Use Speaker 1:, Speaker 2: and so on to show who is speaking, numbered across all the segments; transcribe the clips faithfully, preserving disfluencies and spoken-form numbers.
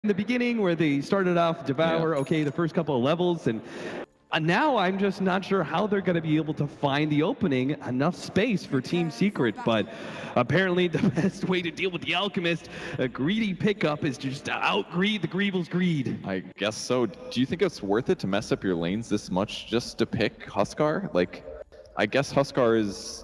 Speaker 1: in the beginning where they started off Devour,
Speaker 2: Yeah.
Speaker 1: okay, the first couple of levels, and uh, now I'm just not sure how they're going to be able to find the opening, enough space for Team Secret, but apparently the best way to deal with the Alchemist, a greedy pickup, is just to outgreed the Greevil's greed.
Speaker 2: I guess so. Do you think it's worth it to mess up your lanes this much just to pick Huskar? Like, I guess Huskar is...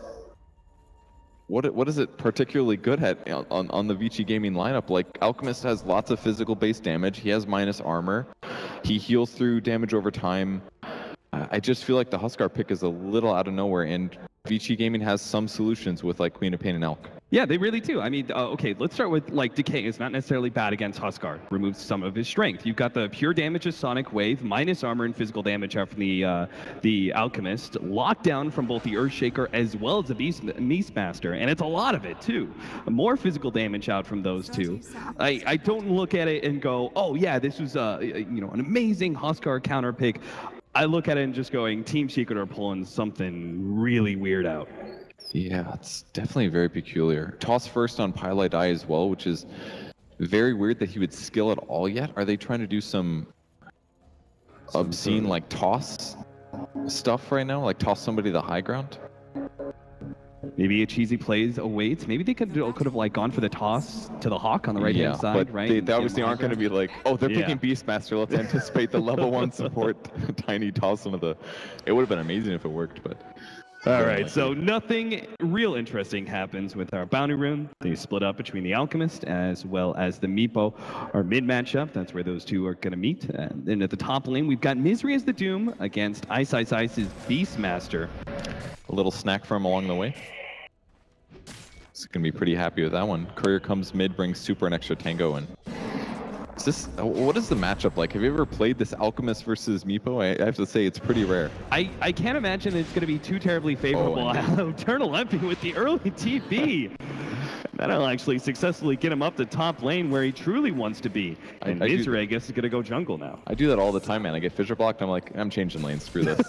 Speaker 2: What what is it particularly good at on, on the Vici Gaming lineup? Like, Alchemist has lots of physical base damage, he has minus armor, he heals through damage over time. I just feel like the Huskar pick is a little out of nowhere, and Vici Gaming has some solutions with like Queen of Pain and Elk.
Speaker 1: Yeah, they really do. I mean, uh, okay, let's start with, like, Decay is not necessarily bad against Huskar. Removes some of his strength. You've got the pure damage of Sonic Wave, minus armor and physical damage out from the uh, the Alchemist, lockdown from both the Earthshaker as well as the Beast Beastmaster, and it's a lot of it, too. More physical damage out from those two. I, I don't look at it and go, oh, yeah, this was uh, you know, an amazing Huskar counter pick. I look at it and just going, Team Secret are pulling something really weird out.
Speaker 2: Yeah, it's definitely very peculiar. Toss first on Pylai Die as well, which is very weird that he would skill at all yet. Are they trying to do some obscene, like, toss stuff right now? Like, toss somebody the high ground?
Speaker 1: Maybe a cheesy plays awaits. Maybe they could could have like gone for the toss to the Hawk on the right hand
Speaker 2: yeah,
Speaker 1: side,
Speaker 2: but
Speaker 1: right?
Speaker 2: They, they obviously aren't going to be like, oh, they're
Speaker 1: yeah.
Speaker 2: picking Beastmaster. Let's anticipate the level one support tiny toss some of the. It would have been amazing if it worked, but.
Speaker 1: All right, so nothing real interesting happens with our Bounty Rune. They split up between the Alchemist as well as the Meepo. Our mid matchup, that's where those two are going to meet. And then at the top lane, we've got Misery as the Doom against Ice Ice Ice's Beastmaster.
Speaker 2: A little snack for him along the way. He's going to be pretty happy with that one. Courier comes mid, brings super and extra tango in. Is this, what is the matchup like? Have you ever played this Alchemist versus Meepo? I, I have to say, it's pretty rare.
Speaker 1: I, I can't imagine it's going to be too terribly favorable. Oh, Eternal Empty with the early T P. That'll actually successfully get him up the top lane where he truly wants to be. And I, Misery, I, I guess, is going to go jungle now.
Speaker 2: I do that all the time, man. I get fissure blocked. I'm like, I'm changing lanes. Screw this.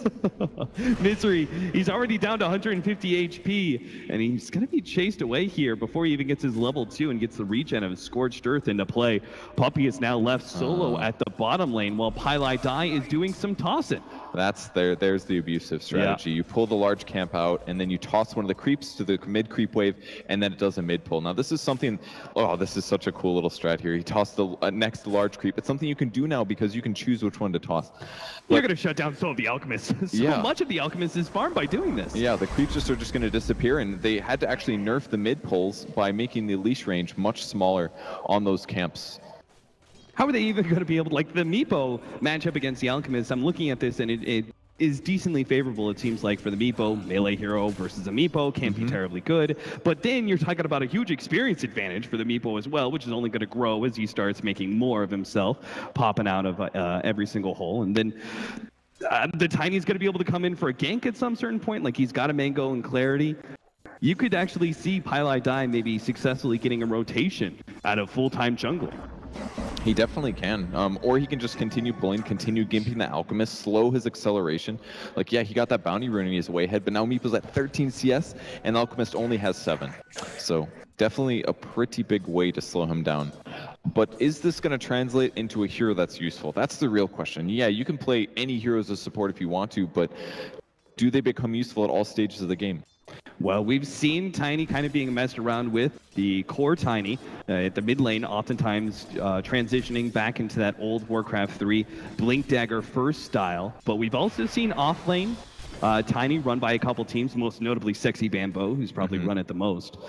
Speaker 1: Misery, he's already down to one hundred fifty H P, and he's going to be chased away here before he even gets his level two and gets the regen of Scorched Earth into play. Puppey is now left solo uh, at the bottom lane while Pylai Die is doing some tossing.
Speaker 2: That's there. There's the abusive strategy. Yeah. You pull the large camp out, and then you toss one of the creeps to the mid creep wave, and then it does a mid pull. Now this is something. Oh, this is such a cool little strat here. He tossed the uh, next large creep. It's something you can do now because you can choose which one to toss. But,
Speaker 1: you're going to shut down some of the Alchemists. so
Speaker 2: yeah.
Speaker 1: much of the Alchemist is farmed by doing this.
Speaker 2: Yeah, the creeps just are just going to disappear, and they had to actually nerf the mid pulls by making the leash range much smaller on those camps.
Speaker 1: How are they even going to be able to, like, the Meepo matchup against the Alchemist, I'm looking at this and it, it is decently favorable, it seems like, for the Meepo. Melee hero versus a Meepo can't mm-hmm. be terribly good. But then you're talking about a huge experience advantage for the Meepo as well, which is only going to grow as he starts making more of himself, popping out of uh, every single hole. And then uh, the Tiny's going to be able to come in for a gank at some certain point, like he's got a Mango and Clarity. You could actually see Pylai Die maybe successfully getting a rotation out of full-time jungler.
Speaker 2: He definitely can. Um, or he can just continue pulling, continue gimping the Alchemist, slow his acceleration. Like, yeah, he got that Bounty Rune and he's way ahead, but now Meepo's at thirteen C S, and Alchemist only has seven. So, definitely a pretty big way to slow him down. But is this going to translate into a hero that's useful? That's the real question. Yeah, you can play any heroes as support if you want to, but do they become useful at all stages of the game?
Speaker 1: Well, we've seen Tiny kind of being messed around with, the core Tiny uh, at the mid lane, oftentimes uh, transitioning back into that old Warcraft three Blink Dagger first style. But we've also seen off lane uh, Tiny run by a couple teams, most notably Sexy Bambo, who's probably mm-hmm. run it the most.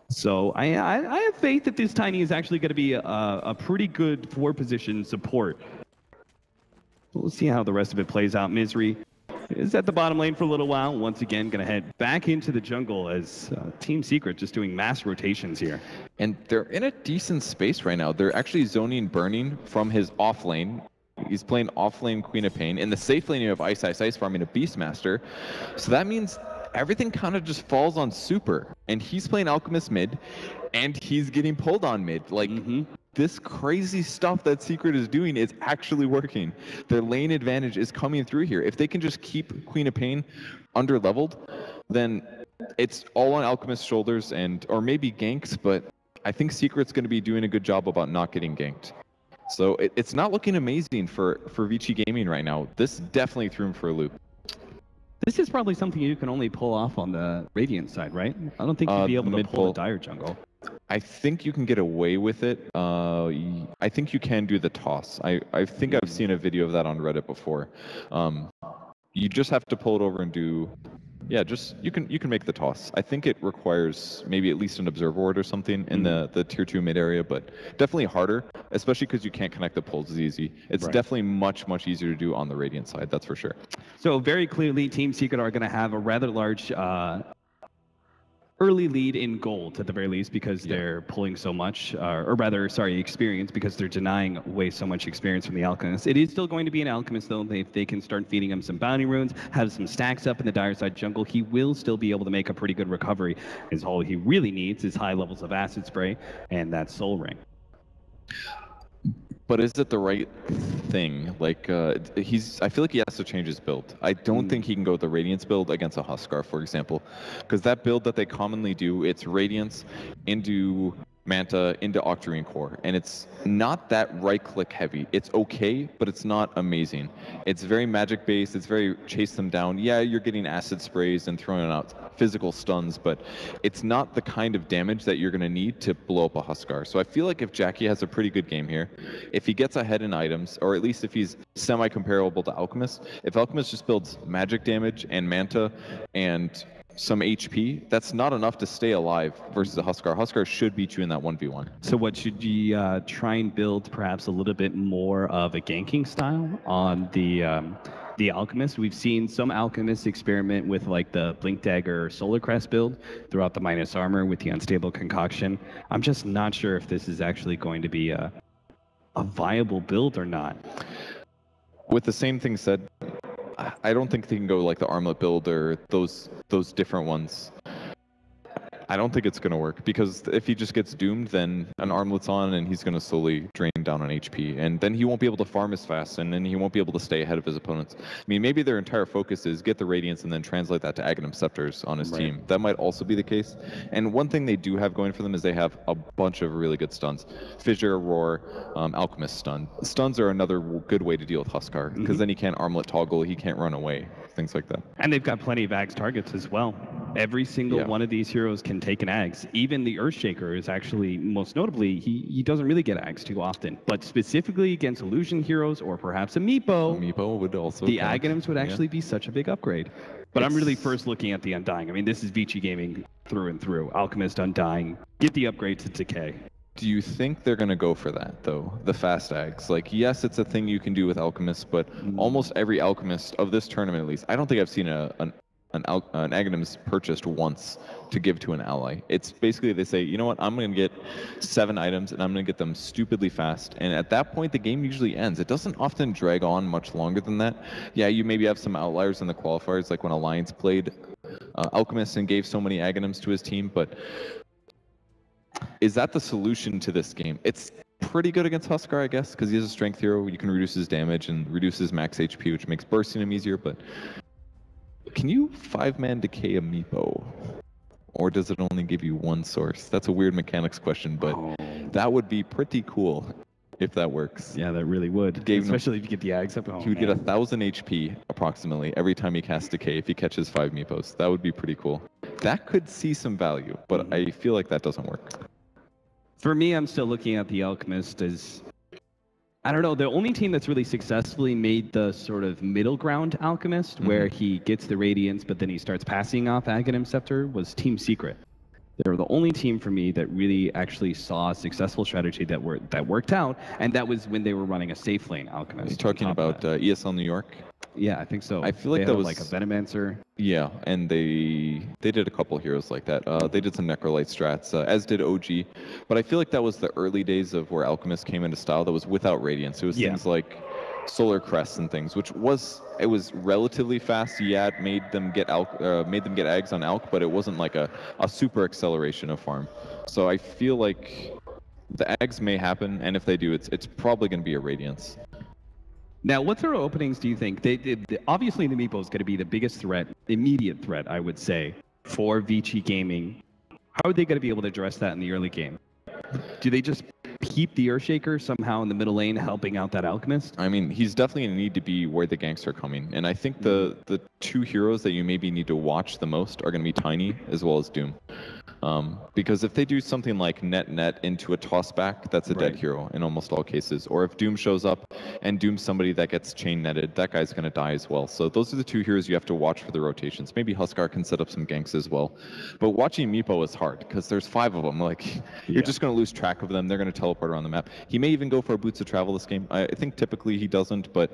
Speaker 1: So I, I, I have faith that this Tiny is actually going to be a, a pretty good four position support. We'll see how the rest of it plays out. Misery is at the bottom lane for a little while. Once again, going to head back into the jungle as uh, Team Secret just doing mass rotations here.
Speaker 2: And they're in a decent space right now. They're actually zoning Burning from his off lane. He's playing off lane Queen of Pain. In the safe lane, you have Ice Ice Ice farming a Beastmaster. So that means everything kind of just falls on Super. And he's playing Alchemist mid, and he's getting pulled on mid. Like, mm-hmm. this crazy stuff that Secret is doing is actually working. Their lane advantage is coming through here. If they can just keep Queen of Pain under leveled, then it's all on Alchemist's shoulders, and or maybe ganks, but I think Secret's going to be doing a good job about not getting ganked. So it, it's not looking amazing for, for Vici Gaming right now. This definitely threw him for a loop.
Speaker 1: This is probably something you can only pull off on the Radiant side, right? I don't think you'd
Speaker 2: Uh,
Speaker 1: be able to
Speaker 2: mid
Speaker 1: pull the
Speaker 2: pull.
Speaker 1: Dire jungle.
Speaker 2: I think you can get away with it. Uh, y- I think you can do the toss. I, I think I've seen a video of that on Reddit before. Um, you just have to pull it over and do, yeah, just you can you can make the toss. I think it requires maybe at least an observer ward or something in the the tier two mid area, but definitely harder, especially because you can't connect the pulls as easy. It's
Speaker 1: Right.
Speaker 2: definitely much much easier to do on the Radiant side. That's for sure.
Speaker 1: So very clearly, Team Secret are going to have a rather large uh, early lead in gold, at the very least, because
Speaker 2: Yeah.
Speaker 1: they're pulling so much, uh, or rather, sorry, experience, because they're denying away so much experience from the Alchemist. It is still going to be an Alchemist, though. They, if they can start feeding him some bounty runes, have some stacks up in the Dire side jungle, he will still be able to make a pretty good recovery. Is all he really needs is high levels of Acid Spray and that Soul Ring.
Speaker 2: But is it the right thing? Like, uh, he's. I feel like he has to change his build. I don't
Speaker 1: Mm.
Speaker 2: think he can go with the Radiance build against a Huskar, for example, because that build that they commonly do, it's Radiance into Manta into Octarine Core, and it's not that right-click heavy. It's okay, but it's not amazing. It's very magic-based. It's very chase them down. Yeah, you're getting acid sprays and throwing out physical stuns, but it's not the kind of damage that you're going to need to blow up a Huskar. So I feel like if Jackie has a pretty good game here, if he gets ahead in items, or at least if he's semi-comparable to Alchemist, if Alchemist just builds magic damage and Manta and some H P, that's not enough to stay alive versus a Huskar. Huskar should beat you in that one v one.
Speaker 1: So what should you uh, try and build perhaps a little bit more of a ganking style on the um, the Alchemist? We've seen some Alchemists experiment with like the Blink Dagger Solar Crest build throughout the minus armor with the Unstable Concoction. I'm just not sure if this is actually going to be a, a viable build or not.
Speaker 2: With the same thing said, I don't think they can go like the Armlet build or those those different ones. I don't think it's going to work, because if he just gets doomed, then an Armlet's on and he's going to slowly drain down on H P, and then he won't be able to farm as fast, and then he won't be able to stay ahead of his opponents. I mean, maybe their entire focus is get the Radiance and then translate that to Aghanim Scepters on his
Speaker 1: Right.
Speaker 2: team. That might also be the case. And one thing they do have going for them is they have a bunch of really good stuns. Fissure, Roar, um, Alchemist stun. Stuns are another w- good way to deal with Huskar, because
Speaker 1: Mhm.
Speaker 2: then he can't Armlet toggle, he can't run away, things like that.
Speaker 1: And they've got plenty of Ags targets as well. Every single
Speaker 2: Yeah.
Speaker 1: one of these heroes can take an Ags. Even the Earthshaker is actually, most notably, he, he doesn't really get Ags too often. But specifically against illusion heroes or perhaps a Meepo,
Speaker 2: Meepo would also
Speaker 1: the
Speaker 2: count.
Speaker 1: Aghanims would
Speaker 2: Yeah.
Speaker 1: actually be such a big upgrade. But I'm really
Speaker 2: It's-
Speaker 1: first looking at the Undying. I mean, this is Vici Gaming through and through. Alchemist, Undying, get the upgrade to Decay.
Speaker 2: Do you think they're going to go for that, though? The fast Ags? Like, yes, it's a thing you can do with Alchemists, but almost every Alchemist of this tournament, at least, I don't think I've seen a, an, an, Al- an Aghanim's purchased once to give to an ally. It's basically they say, you know what, I'm going to get seven items, and I'm going to get them stupidly fast. And at that point, the game usually ends. It doesn't often drag on much longer than that. Yeah, you maybe have some outliers in the qualifiers, like when Alliance played uh, Alchemist and gave so many Aghanims to his team, but is that the solution to this game? It's pretty good against Huskar, I guess, because he is a strength hero. You can reduce his damage and reduce his max H P, which makes bursting him easier, but can you five-man decay a Meepo? Or does it only give you one source? That's a weird mechanics question, but
Speaker 1: Oh.
Speaker 2: that would be pretty cool if that works.
Speaker 1: Yeah, that really would.
Speaker 2: Gave him-
Speaker 1: Especially if you get the Ags up. Oh,
Speaker 2: He would
Speaker 1: man.
Speaker 2: get a thousand H P approximately every time he casts Decay if he catches five Meepos. That would be pretty cool. That could see some value, but I feel like that doesn't work.
Speaker 1: For me, I'm still looking at the Alchemist as, I don't know, the only team that's really successfully made the sort of middle ground Alchemist, where he gets the Radiance, but then he starts passing off Aghanim Scepter, was Team Secret. They were the only team for me that really actually saw a successful strategy that were that worked out, and that was when they were running a safe lane Alchemist.
Speaker 2: Are you talking
Speaker 1: on top of
Speaker 2: about
Speaker 1: that.
Speaker 2: uh, E S L New York?
Speaker 1: Yeah, I think so.
Speaker 2: I feel like
Speaker 1: They
Speaker 2: that
Speaker 1: had,
Speaker 2: was-
Speaker 1: like a Venomancer.
Speaker 2: Yeah, and they they did a couple heroes like that. Uh, they did some Necrolite strats, uh, as did O G. But I feel like that was the early days of where Alchemist came into style that was without Radiance. It was
Speaker 1: Yeah.
Speaker 2: things like Solar Crests and things, which was it was relatively fast. Yeah, it made them get Alch, uh, made them get Ags on Alch, but it wasn't like a, a super acceleration of farm. So I feel like the Ags may happen, and if they do, it's it's probably going to be a Radiance.
Speaker 1: Now, what sort of openings do you think? They, they, they- obviously, the Meepo is going to be the biggest threat, immediate threat, I would say, for Vici Gaming. How are they going to be able to address that in the early game? Do they just keep the Earthshaker somehow in the middle lane, helping out that Alchemist?
Speaker 2: I mean, he's definitely going to need to be where the ganks are coming. And I think the, the two heroes that you maybe need to watch the most are going to be Tiny as well as Doom. Um, because if they do something like net net into a toss back, that's a
Speaker 1: Right.
Speaker 2: dead hero in almost all cases. Or if Doom shows up and Doom's somebody that gets chain netted, that guy's going to die as well. So those are the two heroes you have to watch for the rotations. Maybe Huskar can set up some ganks as well. But watching Meepo is hard because there's five of them. Like, you're
Speaker 1: Yeah.
Speaker 2: just going to lose track of them. They're going to teleport around the map. He may even go for a Boots of Travel this game. I I think typically he doesn't, but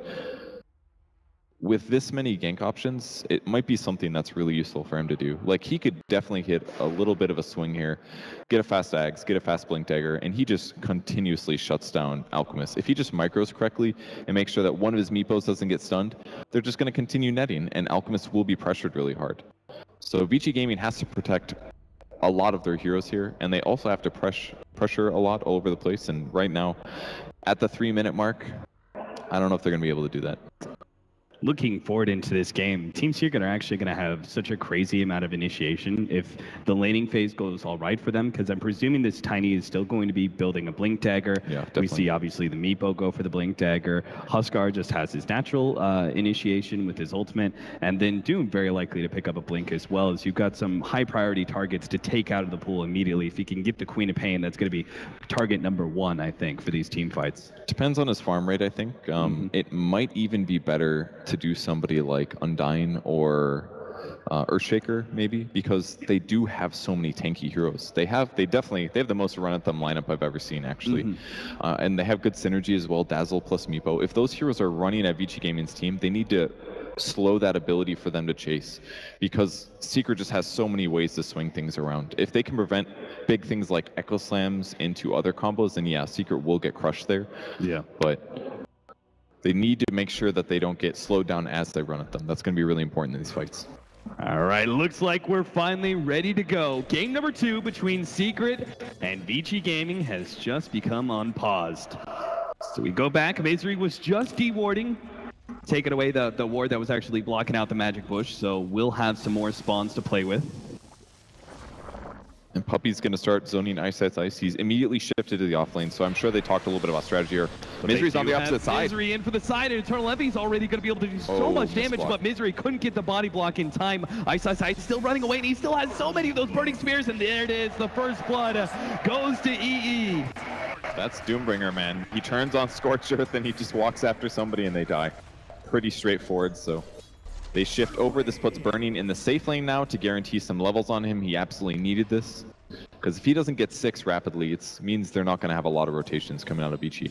Speaker 2: with this many gank options, it might be something that's really useful for him to do. Like, he could definitely hit a little bit of a swing here, get a fast Ags, get a fast Blink Dagger, and he just continuously shuts down Alchemist. If he just micros correctly and makes sure that one of his Meepos doesn't get stunned, they're just going to continue netting, and Alchemist will be pressured really hard. So Vici Gaming has to protect a lot of their heroes here, and they also have to press, pressure a lot all over the place, and right now, at the three-minute mark, I don't know if they're going to be able to do that.
Speaker 1: Looking forward into this game, Team Secret are actually going to have such a crazy amount of initiation if the laning phase goes all right for them, because I'm presuming this Tiny is still going to be building a Blink Dagger.
Speaker 2: Yeah,
Speaker 1: we
Speaker 2: definitely.
Speaker 1: see obviously the Meepo go for the Blink Dagger. Huskar just has his natural uh, initiation with his ultimate, and then Doom very likely to pick up a Blink as well, as you've got some high priority targets to take out of the pool immediately. If you can get the Queen of Pain, that's going to be target number one, I think, for these team fights.
Speaker 2: Depends on his farm rate, I think. Um,
Speaker 1: Mm-hmm.
Speaker 2: It might even be better to do somebody like Undyne or uh, Earthshaker, maybe, because they do have so many tanky heroes. They have, they definitely, they have the most run-at-them lineup I've ever seen, actually.
Speaker 1: Mm-hmm.
Speaker 2: uh, and they have good synergy as well, Dazzle plus Meepo. If those heroes are running at Vici Gaming's team, they need to slow that ability for them to chase, because Secret just has so many ways to swing things around. If they can prevent big things like Echo Slams into other combos, then yeah, Secret will get crushed there.
Speaker 1: Yeah.
Speaker 2: But they need to make sure that they don't get slowed down as they run at them. That's going to be really important in these fights.
Speaker 1: All right, looks like we're finally ready to go. Game number two between Secret and Vici Gaming has just become unpaused. So we go back. Misery was just dewarding, taking away the, the ward that was actually blocking out the magic bush, so we'll have some more spawns to play with.
Speaker 2: And Puppy's going to start zoning Ice Ice Ice. He's immediately shifted to the off lane, so I'm sure they talked a little bit about strategy here.
Speaker 1: But
Speaker 2: Misery's
Speaker 1: they
Speaker 2: on
Speaker 1: do
Speaker 2: the
Speaker 1: have
Speaker 2: opposite side.
Speaker 1: Misery in for the side, and Eternal Envy's already going to be able to do so
Speaker 2: Oh,
Speaker 1: much damage,
Speaker 2: misblock.
Speaker 1: but Misery couldn't get the body block in time. Ice Ice Ice still running away, and he still has so many of those burning spears, and there it is. The first blood uh, goes to E E.
Speaker 2: That's Doombringer, man. He turns on Scorched Earth and he just walks after somebody and they die. Pretty straightforward, so they shift over. This puts Burning in the safe lane now to guarantee some levels on him. He absolutely needed this, because if he doesn't get six rapidly, it means they're not going to have a lot of rotations coming out of Vici.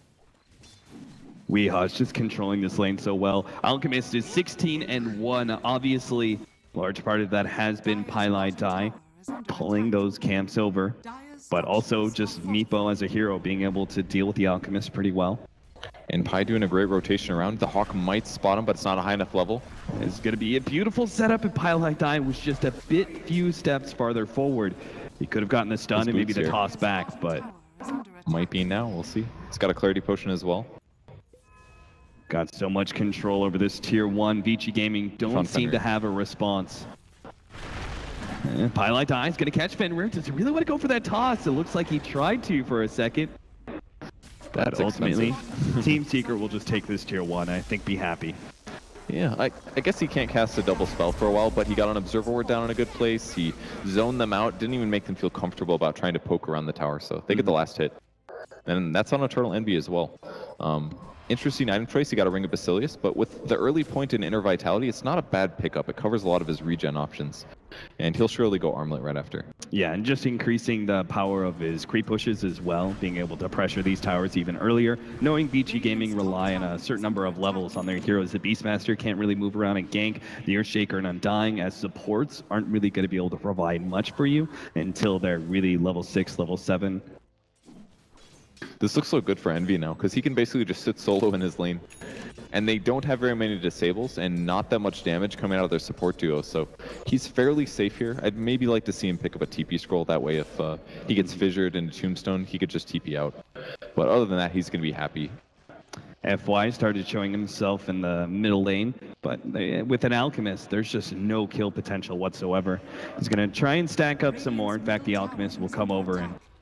Speaker 1: Weeha's just controlling this lane so well. Alchemist is sixteen and one. Obviously, large part of that has been Pylai Die pulling those camps over, but also just Meepo as a hero being able to deal with the Alchemist pretty well.
Speaker 2: And Pi doing a great rotation around. The Hawk might spot him, but it's not a high enough level.
Speaker 1: It's going to be a beautiful setup, and Pylai Die was just a bit few steps farther forward. He could have gotten the stun
Speaker 2: His
Speaker 1: and maybe
Speaker 2: boots
Speaker 1: the
Speaker 2: here.
Speaker 1: toss back, but
Speaker 2: Might be now, we'll see. It's got a Clarity Potion as well.
Speaker 1: got so much control over this tier one. Vici Gaming don't
Speaker 2: Fun
Speaker 1: seem
Speaker 2: Fenrir.
Speaker 1: to have a response. And Pylai Die is going to catch Fenrir. Does he really want to go for that toss? It looks like he tried to for a second. But
Speaker 2: That's
Speaker 1: ultimately,
Speaker 2: expensive.
Speaker 1: Team Secret will just take this tier one. I think be happy.
Speaker 2: Yeah, I, I guess he can't cast a double spell for a while, but he got an Observer Ward down in a good place. He zoned them out, didn't even make them feel comfortable about trying to poke around the tower, so they get the last hit. And that's on Eternal Envy as well. Um, interesting item choice, he got a Ring of Basilius, but with the early point in Inner Vitality, it's not a bad pickup. It covers a lot of his regen options. And he'll surely go Armlet right after.
Speaker 1: Yeah, and just increasing the power of his creep pushes as well, being able to pressure these towers even earlier. Knowing Vici Gaming rely on a certain number of levels on their heroes. The Beastmaster can't really move around and gank. The Earthshaker and Undying as supports aren't really going to be able to provide much for you until they're really level six, level seven.
Speaker 2: This looks so good for Envy now, because he can basically just sit solo in his lane. And they don't have very many disables and not that much damage coming out of their support duo, so he's fairly safe here. I'd maybe like to see him pick up a T P scroll, that way if uh, he gets fissured into Tombstone, he could just T P out. But other than that, he's going to be happy.
Speaker 1: F Y started showing himself in the middle lane, but they, with an Alchemist, there's just no kill potential whatsoever. He's going to try and stack up some more. In fact, the Alchemist will come over and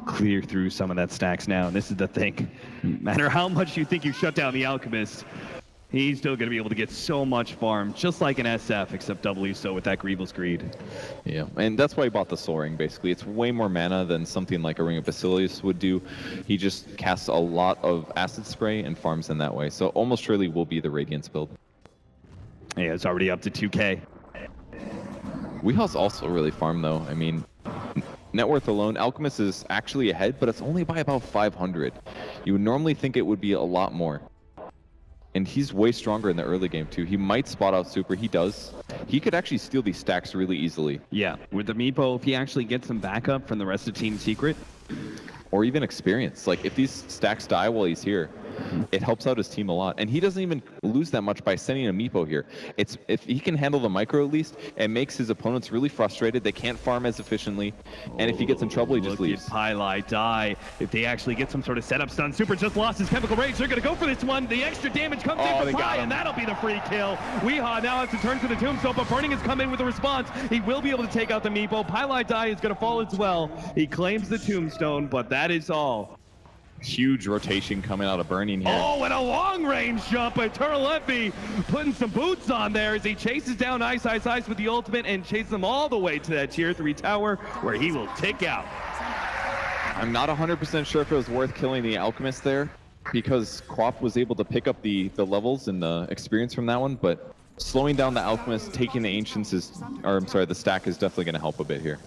Speaker 1: clear through some of that stacks now. And this is the thing. No matter how much you think you shut down the Alchemist, he's still going to be able to get so much farm, just like an S F, except doubly so with that Grievous Greed.
Speaker 2: Yeah, and that's why he bought the Soul Ring, basically. It's way more mana than something like a Ring of Basilius would do. He just casts a lot of Acid Spray and farms in that way. So almost surely will be the Radiance build.
Speaker 1: Yeah, it's already up to two K.
Speaker 2: Weehaw's also really farmed, though. I mean, net worth alone, Alchemist is actually ahead, but it's only by about five hundred. You would normally think it would be a lot more. And he's way stronger in the early game, too. He might spot out super. He does. He could actually steal these stacks really easily.
Speaker 1: Yeah, with the Meepo, if he actually gets some backup from the rest of Team Secret.
Speaker 2: Or even experience. Like, if these stacks die while he's here, it helps out his team a lot. And he doesn't even lose that much by sending a Meepo here. It's if he can handle the micro at least, it makes his opponents really frustrated. They can't farm as efficiently. And if he gets in trouble, he just
Speaker 1: Look
Speaker 2: leaves.
Speaker 1: at Pylai die. If they actually get some sort of setup stun, Super just lost his Chemical Rage. They're going to go for this one. The extra damage comes
Speaker 2: Oh,
Speaker 1: in
Speaker 2: they
Speaker 1: for
Speaker 2: got
Speaker 1: Py,
Speaker 2: him.
Speaker 1: and that'll be the free kill. Weehaw now has to turn to the Tombstone, but Burning has come in with a response. He will be able to take out the Meepo. Pylai die is going to fall as well. He claims the Tombstone, but that is all.
Speaker 2: Huge rotation coming out of Burning here.
Speaker 1: Oh, and a long-range jump. Eternal Envy putting some boots on there as he chases down Ice Ice Ice with the ultimate and chases them all the way to that tier three tower where he will tick out.
Speaker 2: I'm not one hundred percent sure if it was worth killing the Alchemist there because Quap was able to pick up the, the levels and the experience from that one, but slowing down the Alchemist, taking the Ancients is, or I'm sorry, the stack is definitely going to help a bit here.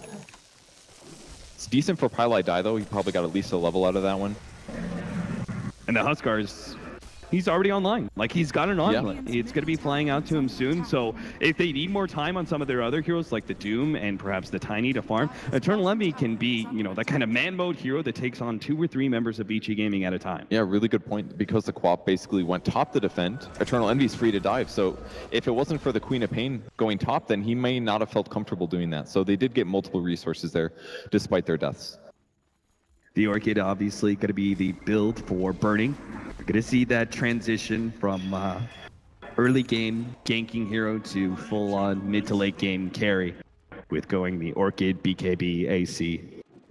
Speaker 2: It's decent for Pylai Die though. He probably got at least a level out of that one.
Speaker 1: And the Huskars, he's already online. Like, he's got an omelet.
Speaker 2: Yeah.
Speaker 1: It's going to be flying out to him soon. So if they need more time on some of their other heroes, like the Doom and perhaps the Tiny to farm, Eternal Envy can be, you know, that kind of man mode hero that takes on two or three members of B G Gaming at a time.
Speaker 2: Yeah, really good point. Because the Quap basically went top to defend, Eternal Envy's free to dive. So if it wasn't for the Queen of Pain going top, then he may not have felt comfortable doing that. So they did get multiple resources there, despite their deaths.
Speaker 1: The Orchid obviously going to be the build for Burning. We're going to see that transition from uh, early game ganking hero to full-on mid to late game carry with going the Orchid, B K B, A C.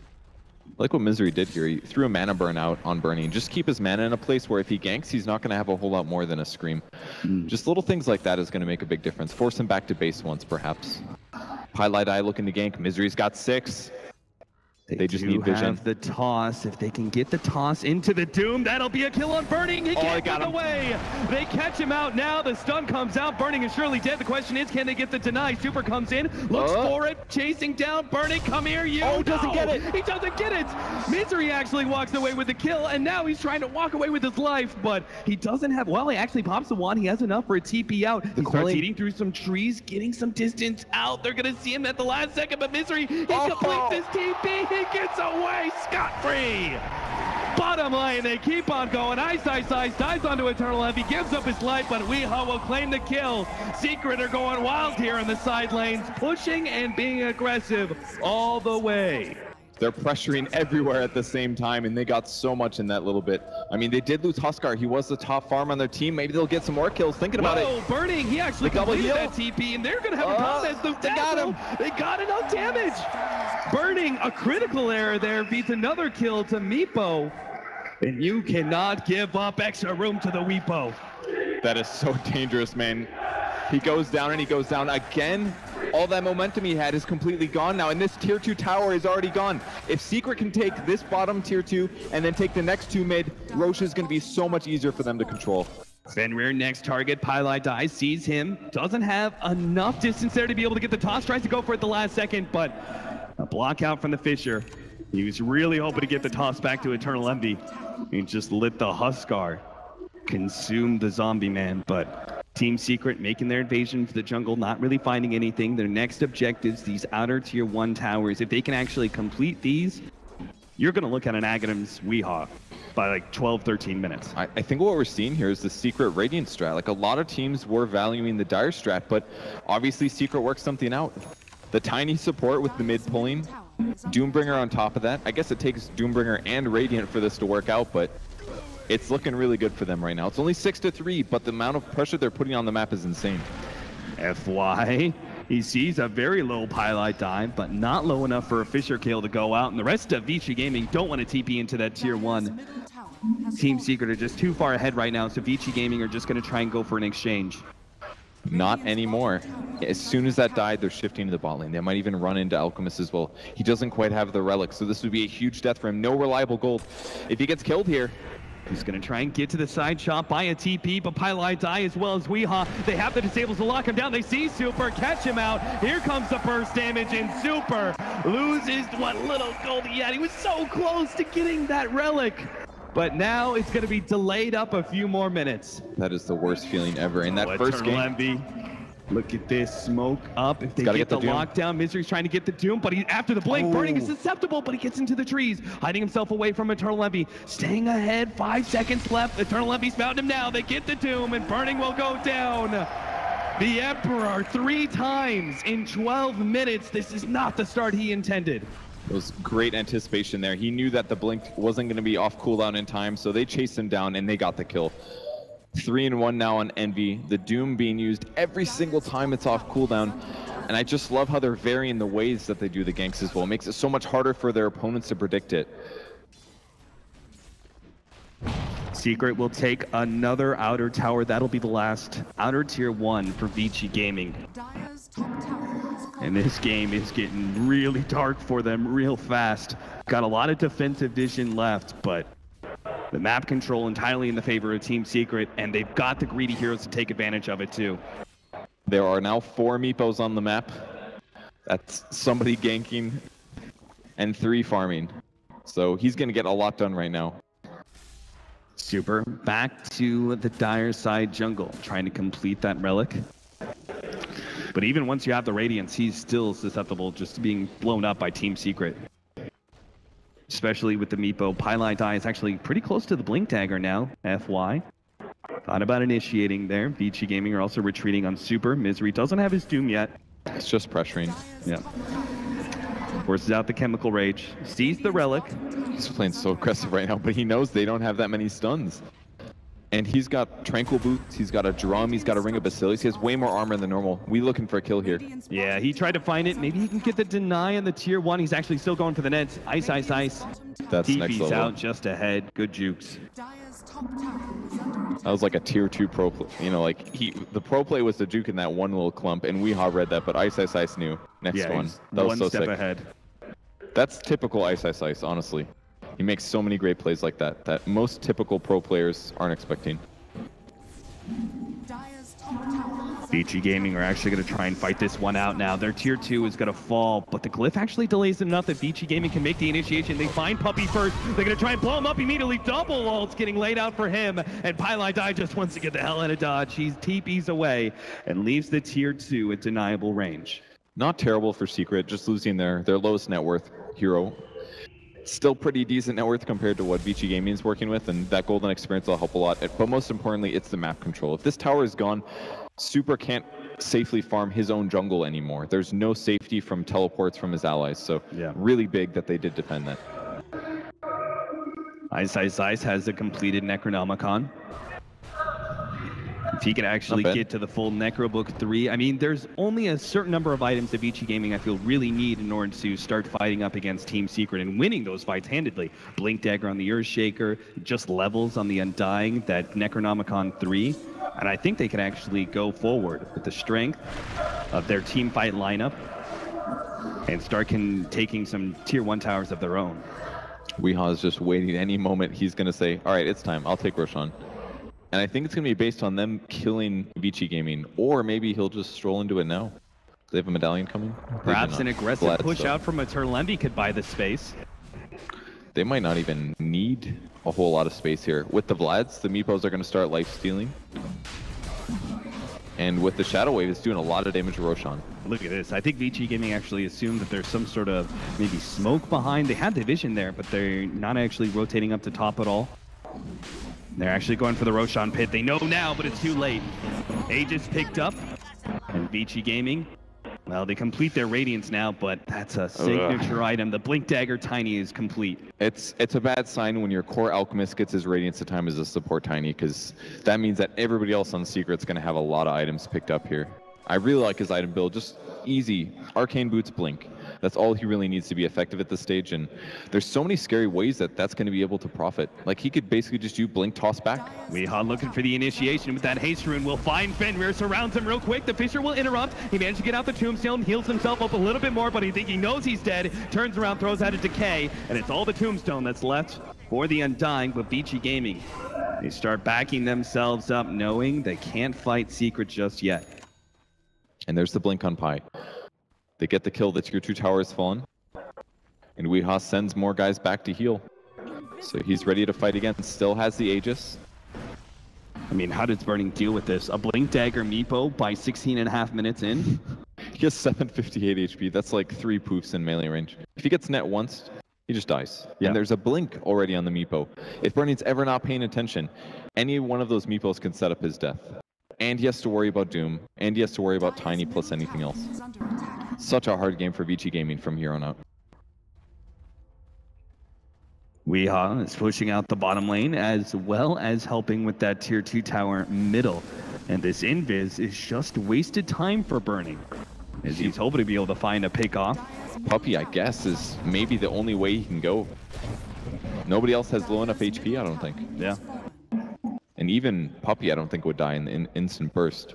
Speaker 2: Like what Misery did here, he threw a mana burn out on Burning. Just keep his mana in a place where if he ganks, he's not going to have a whole lot more than a Scream. Mm. Just little things like that is going to make a big difference. Force him back to base once, perhaps. Pylai Die looking to gank. Misery's got six.
Speaker 1: They,
Speaker 2: they just
Speaker 1: do
Speaker 2: need vision.
Speaker 1: Have the toss. If they can get the toss into the Doom, that'll be a kill on Burning. He
Speaker 2: oh,
Speaker 1: can't
Speaker 2: got
Speaker 1: get
Speaker 2: him.
Speaker 1: away. They catch him out now. The stun comes out. Burning is surely dead. The question is, can they get the deny? Super comes in, looks
Speaker 2: uh.
Speaker 1: for it, chasing down Burning. Come here, you.
Speaker 2: Oh,
Speaker 1: no.
Speaker 2: doesn't get it.
Speaker 1: He doesn't get it. Misery actually walks away with the kill, and now he's trying to walk away with his life, but he doesn't have. Well, he actually pops the wand. He has enough for a T P out. He starts eating through some trees, getting some distance out. They're gonna see him at the last second, but Misery, he
Speaker 2: oh.
Speaker 1: completes his T P. He gets away. Scot-free. Bottom line, they keep on going. Ice Ice Ice dives onto Eternal Envy, gives up his life, but Weehaw will claim the kill. Secret are going wild here in the side lanes, pushing and being aggressive all the way.
Speaker 2: They're pressuring everywhere at the same time, and they got so much in that little bit. I mean, they did lose Huskar. He was the top farm on their team. Maybe they'll get some more kills. Thinking about
Speaker 1: Whoa,
Speaker 2: it.
Speaker 1: Burning, he actually
Speaker 2: The double
Speaker 1: completed
Speaker 2: heal.
Speaker 1: that T P, and they're going to have a
Speaker 2: Uh,
Speaker 1: problem as the
Speaker 2: they got him.
Speaker 1: They got enough damage. Burning, a critical error there, beats another kill to Meepo. And you cannot give up extra room to the Weepo.
Speaker 2: That is so dangerous, man. He goes down and he goes down again. All that momentum he had is completely gone now, and this tier two tower is already gone. If Secret can take this bottom tier two and then take the next two mid, Roche is going to be so much easier for them to control.
Speaker 1: Fenrir next target, Pylai Die, sees him, doesn't have enough distance there to be able to get the toss, tries to go for it the last second, but a block out from the Fissure. He was really hoping to get the toss back to Eternal Envy. He just lit the Huskar, consume the zombie man, but Team Secret making their invasion for the jungle, not really finding anything. Their next objectives, these outer tier one towers. If they can actually complete these, you're going to look at an Aghanims Weehaw by like twelve, thirteen minutes.
Speaker 2: I, I think what we're seeing here is the Secret Radiant strat. Like, a lot of teams were valuing the Dire strat, but obviously Secret worked something out. The Tiny support with the mid pulling, Doombringer on top of that. I guess it takes Doombringer and Radiant for this to work out, but it's looking really good for them right now. It's only six to three, but the amount of pressure they're putting on the map is insane.
Speaker 1: F Y, He sees a very low Pylite dive, but not low enough for a Fisher Kill to go out. And the rest of Vici Gaming don't want to T P into that tier one. Team Secret are just too far ahead right now, so Vici Gaming are just going to try and go for an exchange.
Speaker 2: Not anymore. As soon as that died, they're shifting to the bot lane. They might even run into Alchemist as well. He doesn't quite have the relic, so this would be a huge death for him. No reliable gold. If he gets killed here,
Speaker 1: he's going to try and get to the side shot, buy a T P, but Pylite die as well as Weehaw. They have the disables to lock him down. They see Super, catch him out. Here comes the burst damage, and Super loses what little gold he had. He was so close to getting that relic. But now it's going to be delayed up a few more minutes.
Speaker 2: That is the worst feeling ever. In that
Speaker 1: oh,
Speaker 2: first game,
Speaker 1: Envy. Look at this smoke up. If they
Speaker 2: get,
Speaker 1: get the,
Speaker 2: the
Speaker 1: lockdown, Misery's trying to get the Doom, but he after the blink,
Speaker 2: oh.
Speaker 1: Burning is susceptible, but he gets into the trees, hiding himself away from Eternal Envy. Staying ahead, five seconds left. Eternal Envy's found him now. They get the Doom, and Burning will go down. The Emperor three times in twelve minutes. This is not the start he intended.
Speaker 2: It was great anticipation there. He knew that the blink wasn't going to be off cooldown in time, so they chased him down and they got the kill. Three and one now on Envy. The Doom being used every single time it's off cooldown. And I just love how they're varying the ways that they do the ganks as well. It makes it so much harder for their opponents to predict it.
Speaker 1: Secret will take another outer tower. That'll be the last outer tier one for Vici Gaming. And this game is getting really dark for them real fast. Got a lot of defensive vision left, but the map control entirely in the favor of Team Secret, and they've got the greedy heroes to take advantage of it too.
Speaker 2: There are now four Meepos on the map. That's somebody ganking and three farming. So he's going to get a lot done right now.
Speaker 1: Super. Back to the Dire side jungle, trying to complete that relic. But even once you have the Radiance, he's still susceptible just to being blown up by Team Secret. Especially with the Meepo. Pylite die is actually pretty close to the Blink Dagger now, F Y. Thought about initiating there. Vici Gaming are also retreating on Super. Misery doesn't have his Doom yet.
Speaker 2: It's just pressuring.
Speaker 1: Yeah. Forces out the Chemical Rage. Sees the relic.
Speaker 2: He's playing so aggressive right now, but he knows they don't have that many stuns. And he's got Tranquil Boots, he's got a Drum, he's got a Ring of Basilius. He has way more armor than normal. We looking for a kill here.
Speaker 1: Yeah, he tried to find it. Maybe he can get the deny on the tier one. He's actually still going for the nets. Ice, ice, ice.
Speaker 2: That's
Speaker 1: T P's
Speaker 2: next level.
Speaker 1: out just ahead. Good jukes.
Speaker 2: That was like a tier two pro play. You know, like he, the pro play was the juke in that one little clump, and Weehaw read that, but Ice, Ice, Ice knew. Next
Speaker 1: yeah,
Speaker 2: one. That was
Speaker 1: one
Speaker 2: so
Speaker 1: step
Speaker 2: sick.
Speaker 1: ahead.
Speaker 2: That's typical Ice, Ice, Ice, honestly. He makes so many great plays like that, that most typical pro players aren't expecting.
Speaker 1: Vici Gaming are actually going to try and fight this one out now. Their tier two is going to fall, but the Glyph actually delays enough that Vici Gaming can make the initiation. They find Puppey first. They're going to try and blow him up immediately. Double ults getting laid out for him, and Pylite Die just wants to get the hell out of dodge. He T Ps away and leaves the tier two at deniable range.
Speaker 2: Not terrible for Secret, just losing their, their lowest net worth hero. Still pretty decent net worth compared to what Vici Gaming is working with, and that golden experience will help a lot. But most importantly, it's the map control. If this tower is gone, Super can't safely farm his own jungle anymore. There's no safety from teleports from his allies, so
Speaker 1: yeah.
Speaker 2: Really big that they did defend that.
Speaker 1: Ice Ice Ice has a completed Necronomicon. If he can actually get to the full Necrobook three, I mean, there's only a certain number of items that Vici Gaming I feel really need in order to start fighting up against Team Secret and winning those fights handedly. Blink Dagger on the Earthshaker, just levels on the Undying, that Necronomicon three, and I think they can actually go forward with the strength of their team fight lineup and start can taking some tier one towers of their own.
Speaker 2: Weehaw is just waiting any moment. He's going to say, all right, it's time. I'll take Roshan. And I think it's going to be based on them killing Vici Gaming, or maybe he'll just stroll into it now. Do they have a medallion coming?
Speaker 1: Perhaps an aggressive
Speaker 2: Glad
Speaker 1: push
Speaker 2: so.
Speaker 1: out from Eternal Envy could buy the space.
Speaker 2: They might not even need a whole lot of space here. With the Vlads, the Meepos are going to start life stealing. And with the Shadow Wave, it's doing a lot of damage to Roshan.
Speaker 1: Look at this. I think Vici Gaming actually assumed that there's some sort of maybe smoke behind. They had the vision there, but they're not actually rotating up to top at all. They're actually going for the Roshan pit. They know now, but it's too late. Aegis picked up, and Vici Gaming, well, they complete their Radiance now, but that's a signature Ugh. item. The Blink Dagger Tiny is complete.
Speaker 2: It's it's a bad sign when your core Alchemist gets his Radiance at time as a support Tiny, because that means that everybody else on Secret's going to have a lot of items picked up here. I really like his item build. Just easy. Arcane Boots, Blink. That's all he really needs to be effective at this stage. And there's so many scary ways that that's going to be able to profit. Like, he could basically just do Blink, toss back.
Speaker 1: Weehaw looking for the initiation with that haste rune. Will find Fenrir, surrounds him real quick. The Fissure will interrupt. He managed to get out the Tombstone, heals himself up a little bit more, but he think he knows he's dead. Turns around, throws out a Decay, and it's all the Tombstone that's left for the Undying. But Vici Gaming, they start backing themselves up, knowing they can't fight Secret just yet.
Speaker 2: And there's the Blink on Pi. They get the kill, the tier two tower has fallen. And Weehaw sends more guys back to heal. So he's ready to fight again. Still has the Aegis.
Speaker 1: I mean, how does Burning deal with this? A Blink Dagger Meepo by sixteen and a half minutes in?
Speaker 2: He has seven fifty-eight H P. That's like three poofs in melee range. If he gets net once, he just dies. Yeah. And there's a Blink already on the Meepo. If Burning's ever not paying attention, any one of those Meepos can set up his death. And he has to worry about Doom. And he has to worry about Tiny plus anything else. Such a hard game for Vici Gaming from here on out.
Speaker 1: Weehaw is pushing out the bottom lane as well as helping with that tier two tower middle. And this invis is just wasted time for Burning, as he's hoping to be able to find a pick off.
Speaker 2: Puppey, I guess, is maybe the only way he can go. Nobody else has low enough H P, I don't think.
Speaker 1: Yeah.
Speaker 2: And even Puppey, I don't think would die in the in instant burst.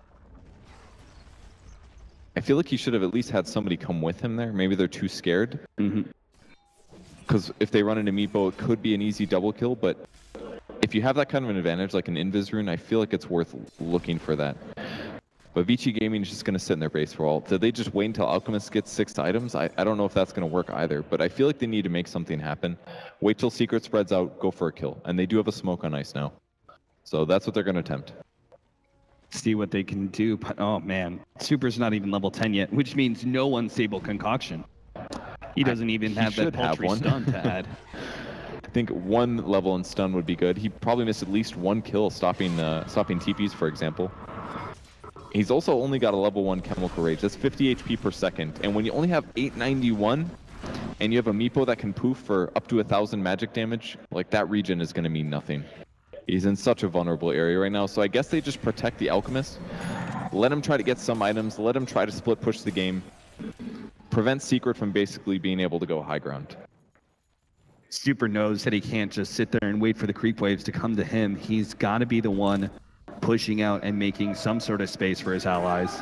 Speaker 2: I feel like he should have at least had somebody come with him there. Maybe they're too scared.
Speaker 1: Mm-hmm.
Speaker 2: Because if they run into Meepo, it could be an easy double kill, but if you have that kind of an advantage, like an Invis rune, I feel like it's worth looking for that. But Vici Gaming is just going to sit in their base for all. Did they just wait until Alchemist gets six items? I, I don't know if that's going to work either, but I feel like they need to make something happen. Wait till Secret spreads out, go for a kill. And they do have a smoke on ice now. So that's what they're going to attempt.
Speaker 1: See what they can do. Oh man, Super's not even level ten yet, which means no unstable concoction. He doesn't even
Speaker 2: I,
Speaker 1: have that paltry have stun to add.
Speaker 2: I think one level in stun would be good. He probably missed at least one kill stopping uh, stopping T Ps, for example. He's also only got a level one chemical rage. That's fifty H P per second. And when you only have eight ninety-one and you have a Meepo that can poof for up to a thousand magic damage, like that regen is going to mean nothing. He's in such a vulnerable area right now. So I guess they just protect the Alchemist. Let him try to get some items. Let him try to split push the game. Prevent Secret from basically being able to go high ground.
Speaker 1: Super knows that he can't just sit there and wait for the creep waves to come to him. He's got to be the one pushing out and making some sort of space for his allies.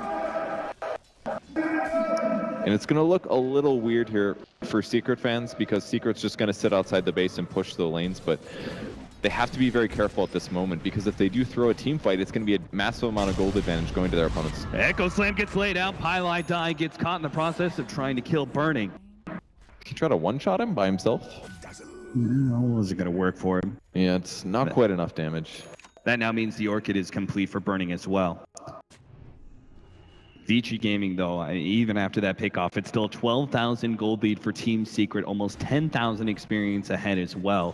Speaker 2: And it's going to look a little weird here for Secret fans because Secret's just going to sit outside the base and push the lanes, but they have to be very careful at this moment because if they do throw a team fight, it's going to be a massive amount of gold advantage going to their opponents.
Speaker 1: Echo Slam gets laid out. Pylai Die gets caught in the process of trying to kill Burning.
Speaker 2: He tried to one-shot him by himself?
Speaker 1: No, wasn't going to work for him.
Speaker 2: Yeah, it's not
Speaker 1: but
Speaker 2: quite enough damage.
Speaker 1: That now means the Orchid is complete for Burning as well. Vici Gaming, though, even after that pickoff, it's still twelve thousand gold lead for Team Secret, almost ten thousand experience ahead as well.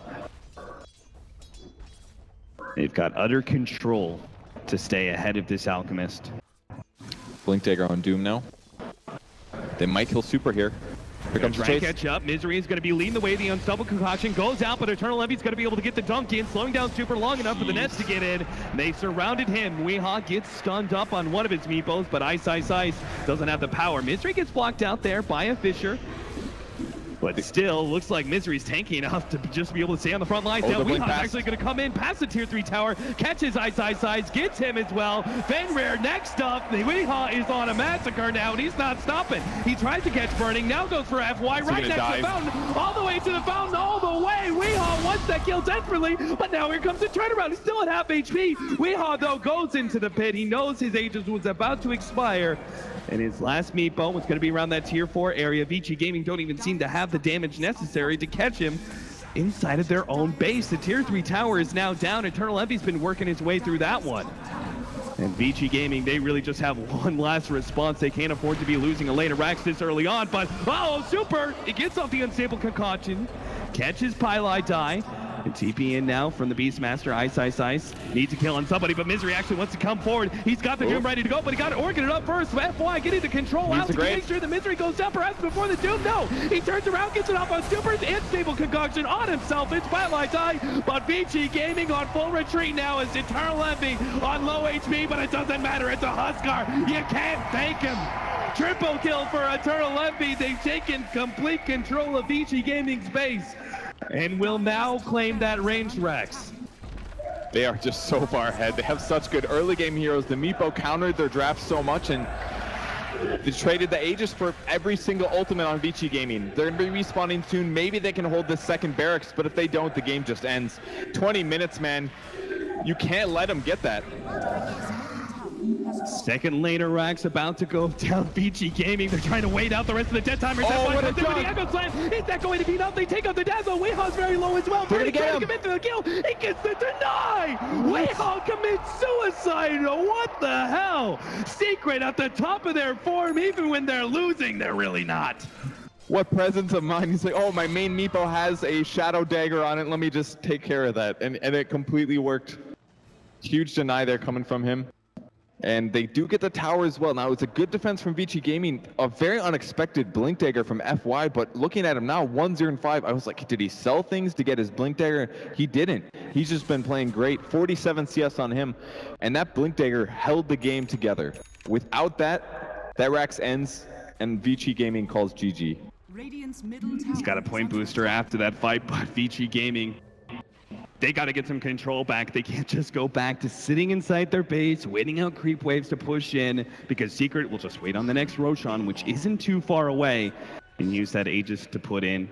Speaker 1: They've got utter control to stay ahead of this Alchemist.
Speaker 2: Blink Dagger on Doom now. They might kill Super here. Here comes the chase.
Speaker 1: Catch up. Misery is going to be leading the way. The Unstoppable Concoction goes out, but Eternal Envy's going to be able to get the dunk in, slowing down Super long enough Jeez. for the Nets to get in. They surrounded him. Weehaw gets stunned up on one of his Meepos, but Ice Ice Ice doesn't have the power. Misery gets blocked out there by a Fissure. But still, looks like Misery's tanky enough to just be able to stay on the front lines.
Speaker 2: Oh,
Speaker 1: now Weehaw's actually going to come in past the tier three tower, catches Ice Ice Ice, gets him as well. Fenrir next up. Weehaw is on a massacre now, and he's not stopping. He tries to catch Burning, now goes for F Y, right next dive. to the fountain, all the way to the fountain, all the way. Weehaw wants that kill desperately, but now here comes the turnaround. He's still at half H P. Weehaw, though, goes into the pit. He knows his Aegis was about to expire. And his last Meepo was going to be around that tier four area. Vici Gaming don't even seem to have the damage necessary to catch him inside of their own base. The tier three tower is now down. Eternal Envy's been working his way through that one. And Vici Gaming, they really just have one last response. They can't afford to be losing a lane of Rax this early on, but oh, Super! It gets off the Unstable Concoction, catches Pylai Die, The T P in now from the Beastmaster. Ice, Ice, Ice. Needs to kill on somebody, but Misery actually wants to come forward. He's got the Doom ready to go, but he got to organ it up first. So F Y getting the control out to make sure the Misery goes down perhaps before the Doom. No, he turns around, gets it off on Supers and Stable Concoction on himself. It's Spotlight Eye, but Vici Gaming on full retreat now as Eternal Envy on low H P, but it doesn't matter. It's a Huskar. You can't thank him. Triple kill for Eternal Envy. They've taken complete control of Vici Gaming's base and will now claim that range, Rex.
Speaker 2: They are just so far ahead. They have such good early game heroes. The Meepo countered their draft so much, and they traded the Aegis for every single ultimate on Vici Gaming. They're going to be respawning soon. Maybe they can hold this second barracks, but if they don't, the game just ends. twenty minutes, man. You can't let them get that.
Speaker 1: Second laner Rax about to go down Vici Gaming. They're trying to wait out the rest of the dead timers.
Speaker 2: Oh, what a
Speaker 1: the Echo Slam. Is that going to be enough? They take out the Dazzle. Weiha's very low as well.
Speaker 2: They're gonna get him.
Speaker 1: Commit to the kill. He gets the deny. Weiha commits suicide. What the hell? Secret at the top of their form. Even when they're losing, they're really not.
Speaker 2: What presence of mind. He's like, oh, my main Meepo has a Shadow Dagger on it. Let me just take care of that. And, and it completely worked. Huge deny there coming from him. And they do get the tower as well. Now, it's a good defense from Vici Gaming. A very unexpected Blink Dagger from F Y, but looking at him now, one zero and five, I was like, did he sell things to get his Blink Dagger? He didn't. He's just been playing great. forty-seven C S on him, and that Blink Dagger held the game together. Without that, that Rax ends, and Vici Gaming calls G G.
Speaker 1: He's got a point booster after that fight, but Vici Gaming, they got to get some control back. They can't just go back to sitting inside their base, waiting out creep waves to push in, because Secret will just wait on the next Roshan, which isn't too far away, and use that Aegis to put in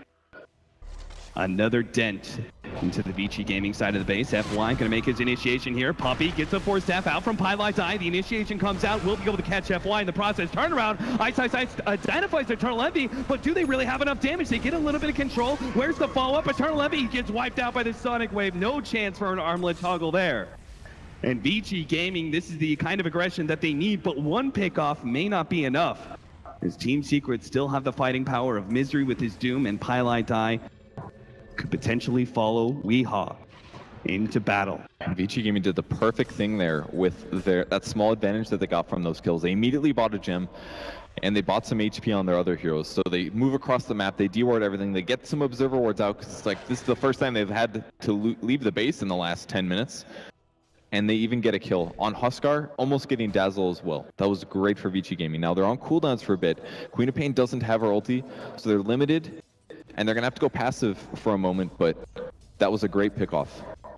Speaker 1: another dent into the Vici Gaming side of the base. F Y going to make his initiation here. Puppey gets a Force Staff out from Pilot's Eye. The initiation comes out. We'll be able to catch F Y in the process. Turnaround. Ice Ice Ice identifies Eternal Envy, but do they really have enough damage? They get a little bit of control. Where's the follow-up? Eternal Envy gets wiped out by the Sonic Wave. No chance for an armlet toggle there. And Vici Gaming, this is the kind of aggression that they need, but one pickoff may not be enough. As Team Secret still have the fighting power of Misery with his Doom, and Pilot Eye could potentially follow Weiha into battle.
Speaker 2: Vici Gaming did the perfect thing there with their that small advantage that they got from those kills. They immediately bought a gem, and they bought some H P on their other heroes. So they move across the map, they de-ward everything, they get some observer wards out, because it's like this is the first time they've had to leave the base in the last ten minutes. And they even get a kill on Huskar, almost getting Dazzle as well. That was great for Vici Gaming. Now they're on cooldowns for a bit. Queen of Pain doesn't have her ulti, so they're limited. And they're going to have to go passive for a moment, but that was a great pickoff.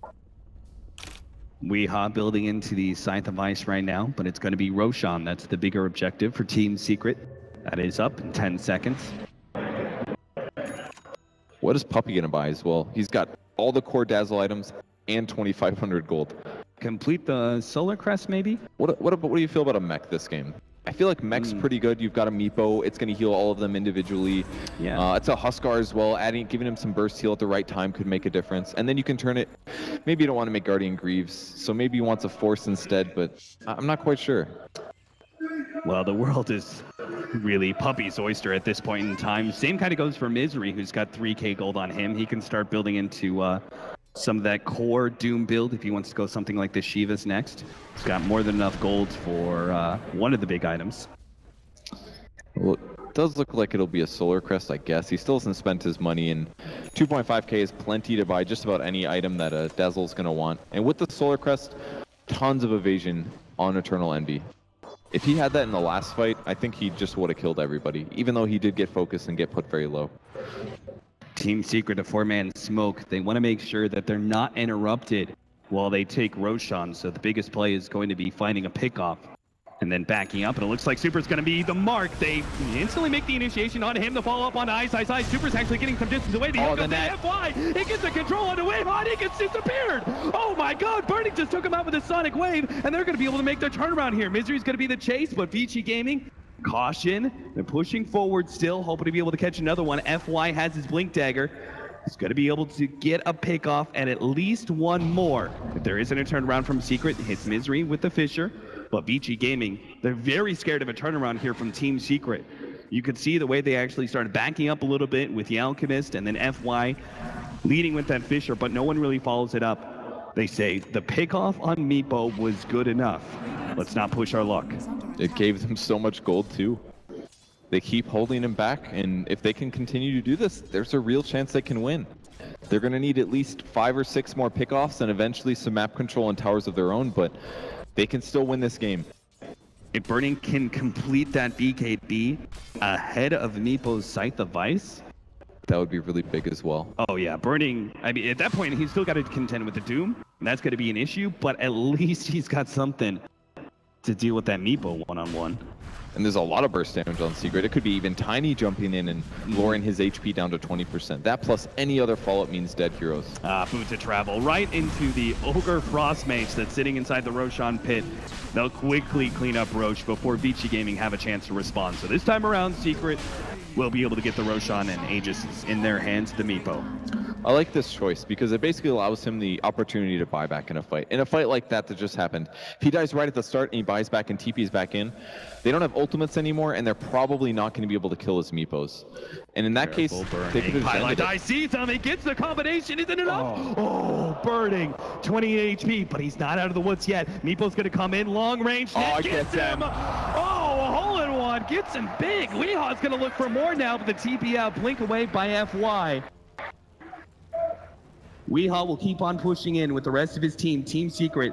Speaker 1: Weiha building into the Scythe of Ice right now, but it's going to be Roshan. That's the bigger objective for Team Secret. That is up in ten seconds.
Speaker 2: What is Puppey going to buy as well? He's got all the core Dazzle items and twenty-five hundred gold.
Speaker 1: Complete the Solar Crest, maybe?
Speaker 2: What, what, what do you feel about a mech this game? I feel like mech's mm. pretty good. You've got a Meepo. It's going to heal all of them individually.
Speaker 1: Yeah.
Speaker 2: Uh, it's a Huskar as well. Adding, giving him some burst heal at the right time could make a difference. And then you can turn it. Maybe you don't want to make Guardian Greaves, so maybe you want a Force instead, but I'm not quite sure.
Speaker 1: Well, the world is really Puppey's oyster at this point in time. Same kind of goes for Misery, who's got three K gold on him. He can start building into uh, some of that core Doom build if he wants to go something like the Shivas next. He's got more than enough gold for uh, one of the big items.
Speaker 2: Well, it does look like it'll be a Solar Crest, I guess. He still hasn't spent his money, and two point five K is plenty to buy just about any item that a Dazzle's going to want. And with the Solar Crest, tons of evasion on Eternal Envy. If he had that in the last fight, I think he just would have killed everybody, even though he did get focused and get put very low.
Speaker 1: Team Secret, a four-man smoke. They want to make sure that they're not interrupted while they take Roshan. So the biggest play is going to be finding a pickoff and then backing up. And it looks like Super's going to be the mark. They instantly make the initiation on him. The follow-up on Ice Ice Ice. Super's actually getting some distance away. The
Speaker 2: oh,
Speaker 1: the F Y. He gets the control on the wave. On he gets disappeared. Oh my God! Burning just took him out with a Sonic Wave, and they're going to be able to make their turnaround here. Misery's going to be the chase, but Vici Gaming, caution. They're pushing forward still, hoping to be able to catch another one. F Y has his Blink Dagger. He's going to be able to get a pick off and at least one more. If there isn't a turnaround from Secret, hits Misery with the Fissure. But Vici Gaming, they're very scared of a turnaround here from Team Secret. You could see the way they actually started backing up a little bit with the Alchemist, and then F Y leading with that Fissure, but no one really follows it up. They say the pickoff on Meepo was good enough. Let's not push our luck.
Speaker 2: It gave them so much gold too. They keep holding him back, and if they can continue to do this, there's a real chance they can win. They're going to need at least five or six more pickoffs and eventually some map control and towers of their own, but they can still win this game.
Speaker 1: If Burning can complete that B K B ahead of Meepo's Scythe of Vice,
Speaker 2: that would be really big as well.
Speaker 1: Oh yeah, Burning, I mean, at that point, he's still got to contend with the Doom, and that's going to be an issue, but at least he's got something to deal with that Meepo one-on-one.
Speaker 2: And there's a lot of burst damage on Secret. It could be even Tiny jumping in and lowering his H P down to twenty percent. That plus any other follow-up means dead heroes.
Speaker 1: Ah, food to travel right into the Ogre Frostmage that's sitting inside the Roshan pit. They'll quickly clean up Roche before Vici Gaming have a chance to respond. So this time around, Secret will be able to get the Roshan and Aegis in their hands, the Meepo.
Speaker 2: I like this choice because it basically allows him the opportunity to buy back in a fight. In a fight like that that just happened, if he dies right at the start and he buys back and T Ps back in, they don't have ultimates anymore, and they're probably not going to be able to kill his Meepos. And in that
Speaker 1: Careful,
Speaker 2: case,
Speaker 1: Burning.
Speaker 2: they could have
Speaker 1: Highlight I sees him, he gets the combination, isn't it enough? Oh. oh, Burning, twenty-eight H P, but he's not out of the woods yet. Meepo's going to come in, long range,
Speaker 2: oh,
Speaker 1: gets him. him. Oh, a hole in one, gets him big. Weeha's going to look for more now, but the T P out, blink away by F Y. Weehaw will keep on pushing in with the rest of his team, Team Secret.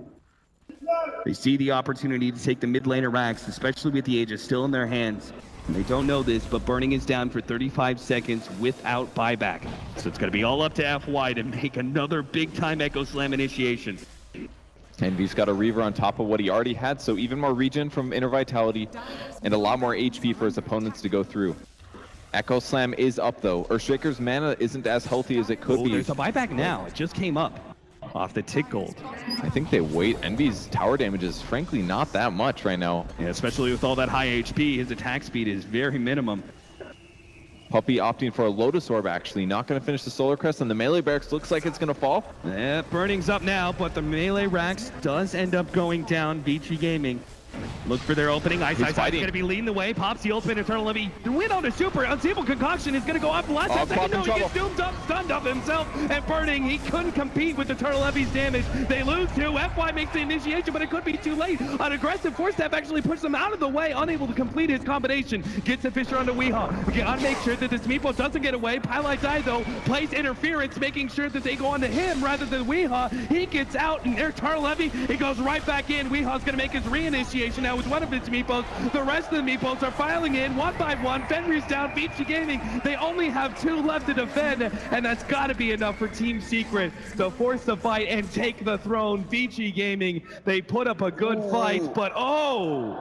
Speaker 1: They see the opportunity to take the mid lane of Rax, especially with the Aegis still in their hands. And they don't know this, but Burning is down for thirty-five seconds without buyback. So it's going to be all up to F Y to make another big-time Echo Slam initiation.
Speaker 2: Envy's got a Reaver on top of what he already had, so even more regen from Inner Vitality and a lot more H P for his opponents to go through. Echo Slam is up though. Earthshaker's mana isn't as healthy as it could
Speaker 1: oh,
Speaker 2: be.
Speaker 1: There's a buyback now. It just came up off the tick gold.
Speaker 2: I think they wait. Envy's tower damage is frankly not that much right now.
Speaker 1: Yeah, especially with all that high H P, his attack speed is very minimum.
Speaker 2: Puppey opting for a Lotus Orb actually, not going to finish the Solar Crest, and the melee barracks looks like it's going to fall.
Speaker 1: Yeah, Burning's up now, but the melee Rax does end up going down. Vici Gaming look for their opening. Ice Ice is going to be leading the way. Pops the ultimate Eternal Levy. The win on a super. Unstable Concoction is going to go up. Last
Speaker 2: oh,
Speaker 1: second, no, he gets doomed up, stunned up himself, and Burning. He couldn't compete with Eternal Levy's damage. They lose two. F Y makes the initiation, but it could be too late. An aggressive four step actually pushes them out of the way, unable to complete his combination. Gets the Fissure onto Weehaw. We gotta make sure that this Meepo doesn't get away. Pylite Die, though, plays interference, making sure that they go onto him rather than Weehaw. He gets out, and there's Eternal Levy. He goes right back in. Weehaw's going to make his re-initiation now with one of his Meepos. The rest of the Meepos are filing in one by one. Fenrir's down. Vici Gaming, they only have two left to defend, and that's got to be enough for Team Secret to force the fight and take the throne. Vici Gaming, they put up a good oh. fight, but oh!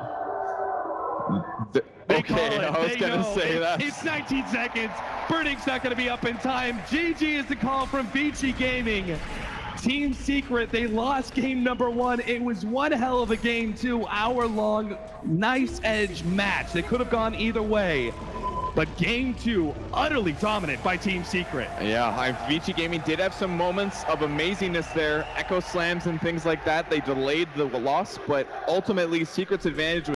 Speaker 2: The, okay, I was going to say
Speaker 1: it,
Speaker 2: that.
Speaker 1: It's nineteen seconds. Burning's not going to be up in time. G G is the call from Vici Gaming. Team Secret, they lost game number one. It was one hell of a game, two hour-long, nice edge match. They could have gone either way. But game two, utterly dominant by Team Secret.
Speaker 2: Yeah, I, Vici Gaming did have some moments of amazingness there. Echo Slams and things like that. They delayed the loss, but ultimately Secret's advantage was